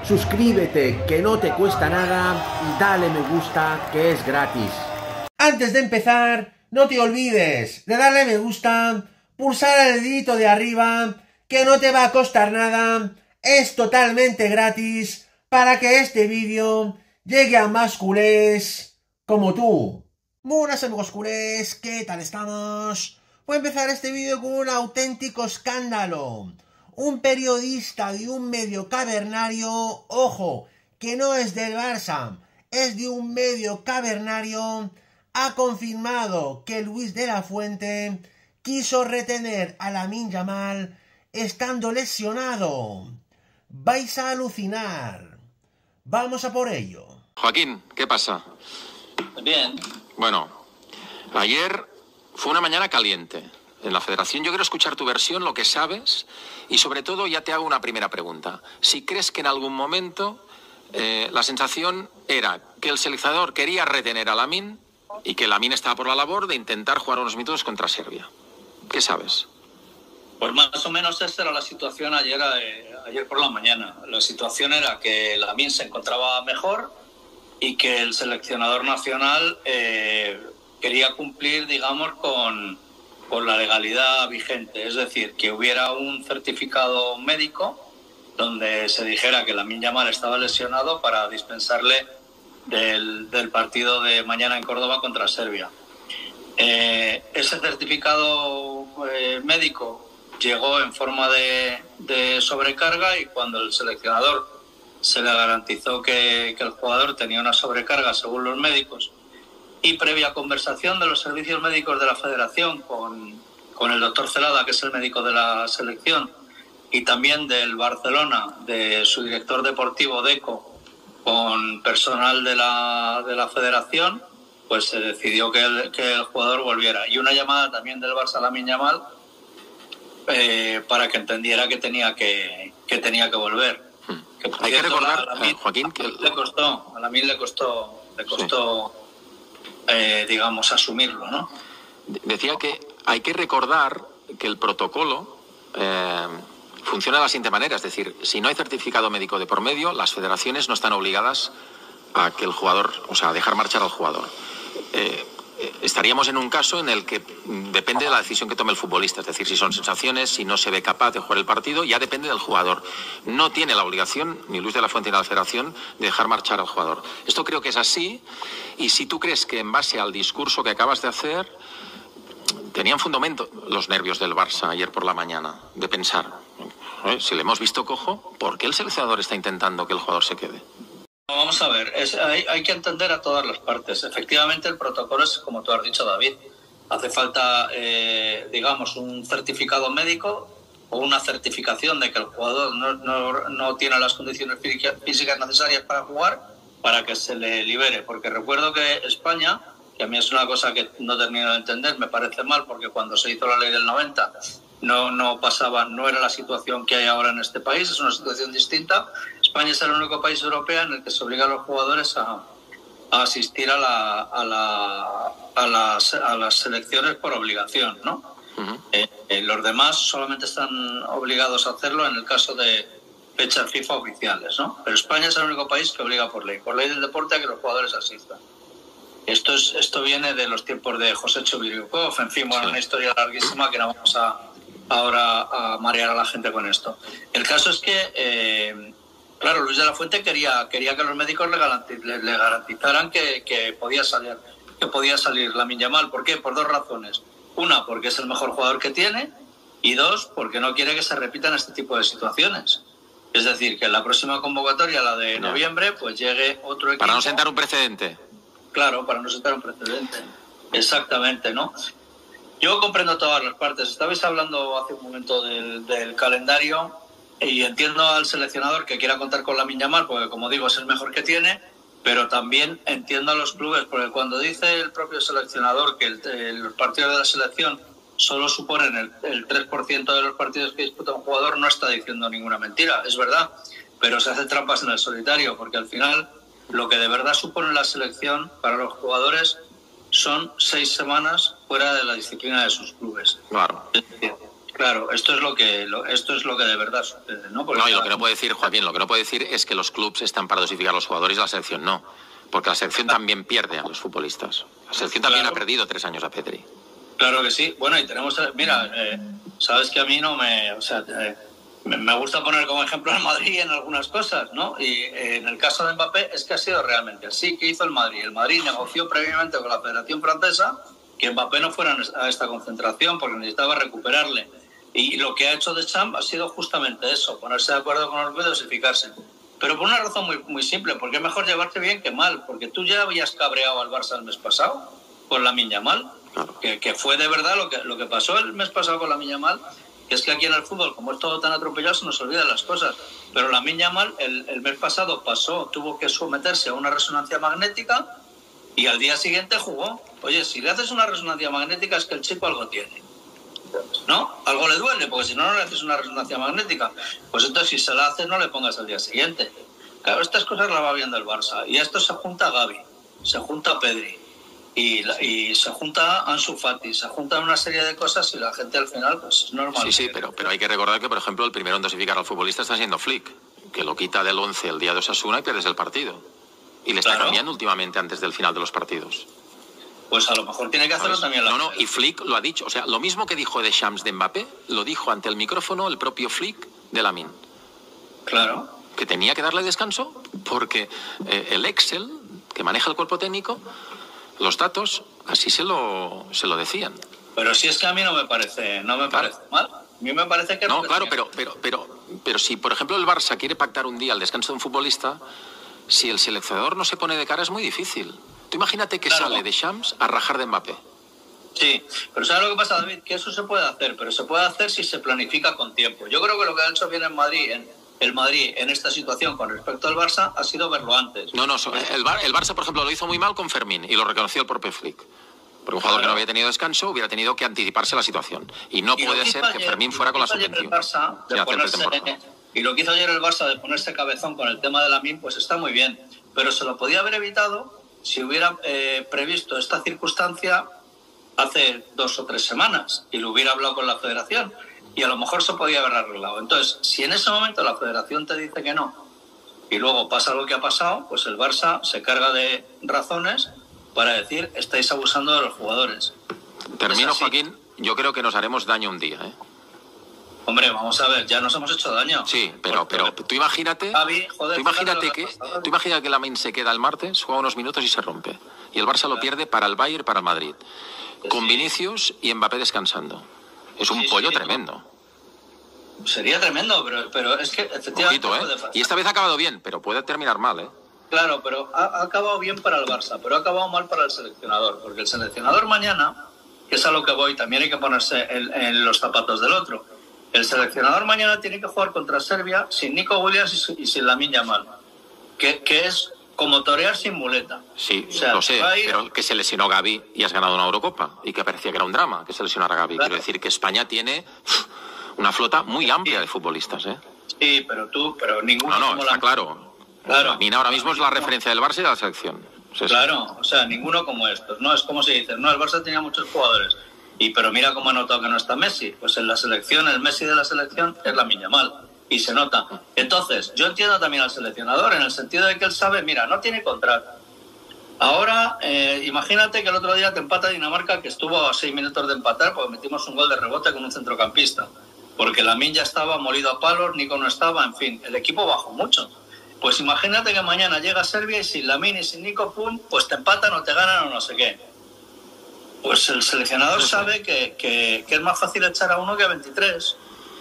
suscríbete que no te cuesta nada y dale me gusta que es gratis. Antes de empezar, no te olvides de darle me gusta, pulsar el dedito de arriba, que no te va a costar nada, es totalmente gratis para que este vídeo llegue a más culés como tú. Buenas amigos culés, ¿qué tal estamos? Voy a empezar este vídeo con un auténtico escándalo. Un periodista de un medio cavernario, ojo, que no es del Barça, es de un medio cavernario, ha confirmado que Luis de la Fuente quiso retener a Lamine Yamal estando lesionado. Vais a alucinar. Vamos a por ello. Joaquín, ¿qué pasa? Bien. Bueno, ayer fue una mañana caliente en la Federación. Yo quiero escuchar tu versión, lo que sabes, y sobre todo ya te hago una primera pregunta. Si crees que en algún momento la sensación era que el seleccionador quería retener a Lamine y que Lamine estaba por la labor de intentar jugar unos minutos contra Serbia. ¿Qué sabes? Pues más o menos esa era la situación ayer por la mañana. La situación era que Lamine se encontraba mejor y que el seleccionador nacional quería cumplir, digamos, con la legalidad vigente. Es decir, que hubiera un certificado médico donde se dijera que Lamine Yamal estaba lesionado para dispensarle del partido de mañana en Córdoba contra Serbia. Ese certificado médico llegó en forma de sobrecarga, y cuando el seleccionador se le garantizó que el jugador tenía una sobrecarga según los médicos, y previa conversación de los servicios médicos de la Federación con el doctor Celada, que es el médico de la selección, y también del Barcelona, de su director deportivo Deco, con personal de la Federación, pues se decidió que el jugador volviera. Y una llamada también del Barça a Lamine Yamal para que entendiera que tenía que volver. Hay que recordar, Joaquín, que a Lamine le costó digamos, asumirlo, ¿no? Decía que hay que recordar que el protocolo funciona de la siguiente manera. Es decir, si no hay certificado médico de por medio, las federaciones no están obligadas a que el jugador, o sea, a dejar marchar al jugador. Estaríamos en un caso en el que depende de la decisión que tome el futbolista. Es decir, si son sensaciones, si no se ve capaz de jugar el partido, ya depende del jugador. No tiene la obligación, ni Luis de la Fuente ni la Federación, de dejar marchar al jugador. Esto creo que es así, y si tú crees que en base al discurso que acabas de hacer tenían fundamento los nervios del Barça ayer por la mañana, de pensar, si le hemos visto cojo, ¿por qué el seleccionador está intentando que el jugador se quede? Vamos a ver, hay que entender a todas las partes. Efectivamente, el protocolo es como tú has dicho, David. Hace falta, digamos, un certificado médico o una certificación de que el jugador no tiene las condiciones físicas necesarias para jugar, para que se le libere. Porque recuerdo que España, que a mí es una cosa que no termino de entender, me parece mal, porque cuando se hizo la ley del 90 no era la situación que hay ahora en este país, es una situación distinta. España es el único país europeo en el que se obliga a los jugadores a asistir a las selecciones por obligación, ¿no? Uh-huh. Los demás solamente están obligados a hacerlo en el caso de fechas FIFA oficiales, ¿no? Pero España es el único país que obliga por ley del deporte, a que los jugadores asistan. Esto viene de los tiempos de José Chubriukov, en fin, bueno, una historia larguísima que no vamos ahora a marear a la gente con esto. El caso es que, claro, Luis de la Fuente quería que los médicos le garantizaran que podía salir Lamine Yamal. ¿Por qué? Por dos razones. Una, porque es el mejor jugador que tiene, y dos, porque no quiere que se repitan este tipo de situaciones. Es decir, que en la próxima convocatoria, la de noviembre, pues llegue otro equipo. Para no sentar un precedente. Claro, para no sentar un precedente. Exactamente, ¿no? Yo comprendo todas las partes. Estabais hablando hace un momento del calendario, y entiendo al seleccionador que quiera contar con Lamine Yamal, porque, como digo, es el mejor que tiene, pero también entiendo a los clubes, porque cuando dice el propio seleccionador que los partidos de la selección solo suponen el 3% de los partidos que disputa un jugador, no está diciendo ninguna mentira, es verdad, pero se hace trampas en el solitario, porque al final lo que de verdad supone la selección para los jugadores son 6 semanas fuera de la disciplina de sus clubes. Claro. Es decir, Claro, esto es lo que de verdad sucede, ¿no? Porque No, y lo que no puede decir, Joaquín, lo que no puede decir es que los clubes están para dosificar a los jugadores y la selección no. Porque la selección también pierde a los futbolistas. La selección también ha perdido 3 años a Pedri. Claro que sí. Bueno, y tenemos... Mira, sabes que a mí no me... O sea, me gusta poner como ejemplo al Madrid en algunas cosas, ¿no? Y en el caso de Mbappé es que ha sido realmente así. ¿Qué hizo el Madrid? El Madrid negoció previamente con la Federación Francesa que Mbappé no fuera a esta concentración porque necesitaba recuperarle. Y lo que ha hecho Deschamps ha sido justamente eso, ponerse de acuerdo con los clubes y dosificarse. Pero por una razón muy, muy simple, porque es mejor llevarte bien que mal, porque tú ya habías cabreado al Barça el mes pasado con Lamine Yamal, que fue de verdad lo que pasó el mes pasado con Lamine Yamal, que es que aquí en el fútbol, como es todo tan atropellado, se nos olvidan las cosas. Pero Lamine Yamal el mes pasado tuvo que someterse a una resonancia magnética y al día siguiente jugó. Oye, si le haces una resonancia magnética es que el chico algo tiene, ¿no? Algo le duele, porque si no, no le haces una resonancia magnética. Pues entonces, si se la haces, no le pongas al día siguiente. Claro, estas cosas las va viendo el Barça. Y a esto se junta Gavi, se junta Pedri, y se junta Ansu Fati, se juntan una serie de cosas y la gente al final, pues es normal. Sí, pero hay que recordar que, por ejemplo, el primero en dosificar al futbolista está siendo Flick, que lo quita del 11 el día de Osasuna y pierdes el partido. Y le está cambiando últimamente antes del final de los partidos. Pues a lo mejor tiene que hacerlo también No, y Flick lo ha dicho. O sea, lo mismo que dijo Deschamps de Mbappé, lo dijo ante el micrófono el propio Flick de Lamine. Claro. Que tenía que darle descanso porque el Excel, que maneja el cuerpo técnico, los datos, así se lo decían. Pero si es que a mí no me parece mal. A mí me parece que... No, claro, pero si, por ejemplo, el Barça quiere pactar un día el descanso de un futbolista, si el seleccionador no se pone de cara es muy difícil. Tú imagínate que sale Deschamps a rajar de Mbappé. Sí, pero ¿sabes lo que pasa, David? Que eso se puede hacer, pero se puede hacer si se planifica con tiempo. Yo creo que lo que ha hecho bien el Madrid en esta situación con respecto al Barça ha sido verlo antes. No, el Barça, por ejemplo, lo hizo muy mal con Fermín y lo reconoció el propio Flick. Porque un jugador que no había tenido descanso hubiera tenido que anticiparse la situación. Y no puede ser que Fermín fuera con la sub-21. Y lo que hizo ayer el Barça de ponerse cabezón con el tema de Lamine, pues está muy bien. Pero se lo podía haber evitado si hubiera previsto esta circunstancia hace 2 o 3 semanas y lo hubiera hablado con la Federación y a lo mejor se podía haber arreglado. Entonces, si en ese momento la Federación te dice que no y luego pasa lo que ha pasado, pues el Barça se carga de razones para decir estáis abusando de los jugadores. Termino, Joaquín, yo creo que nos haremos daño un día, ¿eh? Hombre, vamos a ver, ya nos hemos hecho daño. Sí, pero tú imagínate, tú imagínate que Lamine se queda el martes, juega unos minutos y se rompe. Y el Barça lo pierde para el Bayern y para el Madrid. Con Vinicius y Mbappé descansando. Es un pollo tremendo. Sería tremendo, pero es que efectivamente... Ojito, y esta vez ha acabado bien, pero puede terminar mal, ¿eh? Claro, pero ha acabado bien para el Barça, pero ha acabado mal para el seleccionador. Porque el seleccionador mañana, que es a lo que voy, también hay que ponerse en los zapatos del otro. El seleccionador mañana tiene que jugar contra Serbia sin Nico Williams y sin Lamine Yamal, que es como torear sin muleta. Sí, o sea, lo sé, pero que se lesionó Gavi y has ganado una Eurocopa y que parecía que era un drama que se lesionara Gavi. Claro. Quiero decir que España tiene una flota muy amplia de futbolistas, ¿eh? Sí, pero ninguno... No, está claro. Lamine ahora mismo es la referencia del Barça y de la selección. Claro, o sea, ninguno como estos. No es como se dice, no, el Barça tenía muchos jugadores. Pero mira cómo ha notado que no está Messi. Pues en la selección, el Messi de la selección es Lamine Yamal. Y se nota. Entonces, yo entiendo también al seleccionador en el sentido de que él sabe, mira, no tiene contrato. Ahora, imagínate que el otro día te empata Dinamarca, que estuvo a 6 minutos de empatar porque metimos un gol de rebote con un centrocampista. Porque Lamine ya estaba molido a palos, Nico no estaba, en fin, el equipo bajó mucho. Pues imagínate que mañana llega Serbia y sin Lamine y sin Nico, pum, pues te empatan o te ganan o no sé qué. Pues el seleccionador sabe que es más fácil echar a uno que a 23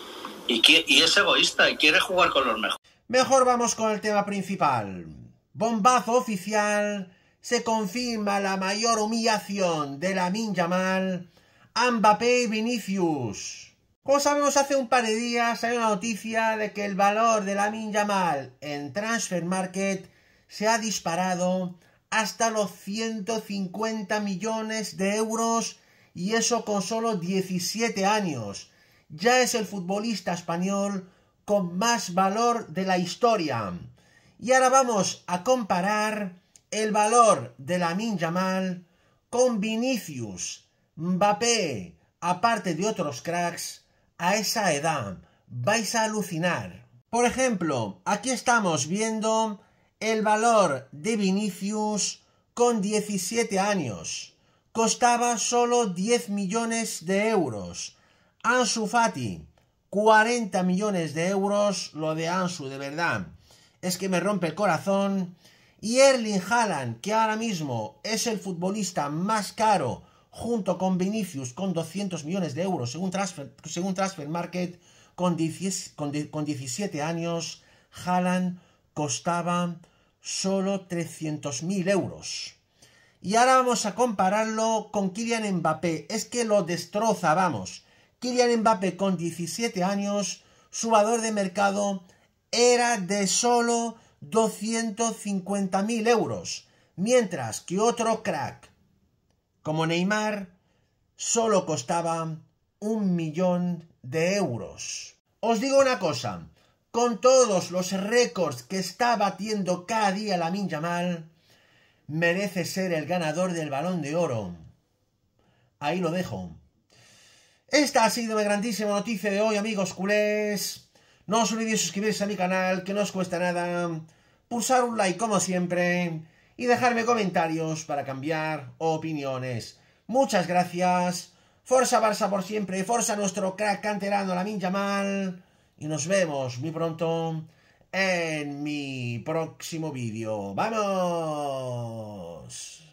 y es egoísta y quiere jugar con los mejores. Mejor vamos con el tema principal. Bombazo oficial, se confirma la mayor humillación de Lamine Yamal a Mbappé y Vinicius. Como sabemos, hace un par de días salió una noticia de que el valor de Lamine Yamal en Transfermarkt se ha disparado hasta los 150 millones de euros y eso con solo 17 años. Ya es el futbolista español con más valor de la historia. Y ahora vamos a comparar el valor de Lamine Yamal con Vinicius, Mbappé, aparte de otros cracks, a esa edad. Vais a alucinar. Por ejemplo, aquí estamos viendo el valor de Vinicius con 17 años. Costaba solo 10 millones de euros. Ansu Fati, 40 millones de euros. Lo de Ansu, de verdad, es que me rompe el corazón. Y Erling Haaland, que ahora mismo es el futbolista más caro, junto con Vinicius, con 200 millones de euros, según Transfer Market, con 17 años, Haaland costaba solo 300.000 euros. Y ahora vamos a compararlo con Kylian Mbappé. Es que lo destroza, vamos. Kylian Mbappé con 17 años, su valor de mercado era de solo 250.000 euros. Mientras que otro crack, como Neymar, solo costaba 1 millón de euros. Os digo una cosa, con todos los récords que está batiendo cada día Lamine Yamal, merece ser el ganador del Balón de Oro. Ahí lo dejo. Esta ha sido mi grandísima noticia de hoy, amigos culés. No os olvidéis suscribirse a mi canal, que no os cuesta nada, pulsar un like como siempre y dejarme comentarios para cambiar opiniones. Muchas gracias. Forza Barça por siempre, forza nuestro crack canterano Lamine Yamal, y nos vemos muy pronto en mi próximo vídeo. ¡Vamos!